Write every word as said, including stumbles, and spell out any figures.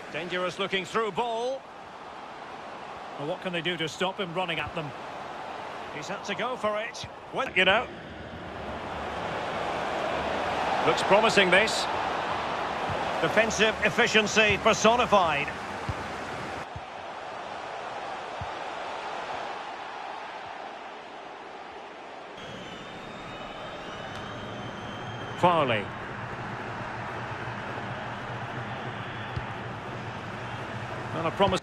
Dangerous looking through ball. Well, what can they do to stop him running at them? He's had to go for it. Well, you know. Looks promising, this. Defensive efficiency personified. Farley. And a promising